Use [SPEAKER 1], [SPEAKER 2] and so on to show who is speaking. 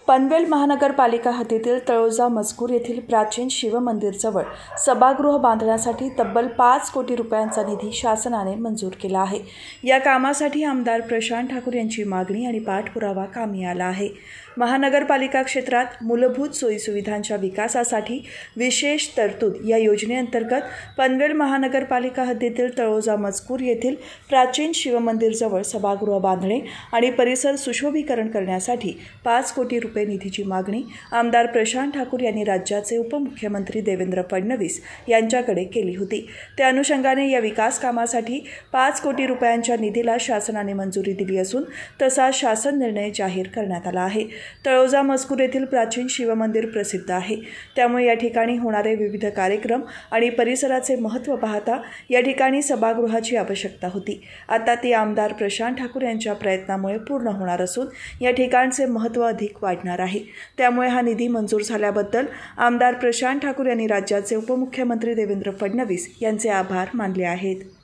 [SPEAKER 1] पनवेल महानगरपालिका हद्दीतील तळोजा मजकूर येथील प्राचीन शिवमंदिरजवळ सभागृह बांधण्यासाठी तब्बल 5 कोटी रुपयांचा निधी शासनाने मंजूर केला आहे। या कामासाठी आमदार प्रशांत ठाकूर यांची मागणी आणि पाठपुरावा कामी आला आहे। महानगरपालिका क्षेत्रात मूलभूत सोयीसुविधांच्या विकासासाठी विशेष तरतूद या योजनेअंतर्गत पनवेल महानगरपालिका हद्दीतील तळोजा मजकूर येथील प्राचीन शिवमंदिरजवळ सभागृह बांधणे आणि परिसर सुशोभीकरण करण्यासाठी 5 कोटी रुपये निधीची मागणी आमदार प्रशांत ठाकूर यांनी राज्याचे उपमुख्यमंत्री देवेंद्र फडणवीस यांच्याकडे केली होती। त्या अनुषंगाने या विकास कामासाठी 5 कोटी रुपयांच्या निधीला शासनाने मंजुरी दिली असून तसा शासन निर्णय जाहीर करण्यात आला आहे। तळोजा मजकूर येथील प्राचीन शिवमंदिर प्रसिद्ध आहे, त्यामुळे या ठिकाणी होणारे विविध कार्यक्रम आणि परिसराचे महत्त्व पाहता या ठिकाणी सभागृहाची आवश्यकता होती। आता ती आमदार प्रशांत ठाकूर यांच्या प्रयत्नामुळे पूर्ण होणार असून या ठिकाणचे महत्त्व अधिक वाढणार आहे। त्यामुळे हा निधी मंजूर झाल्याबद्दल आमदार प्रशांत ठाकूर यांनी राज्याचे उपमुख्यमंत्री देवेंद्र फडणवीस यांचे आभार मानले आहेत।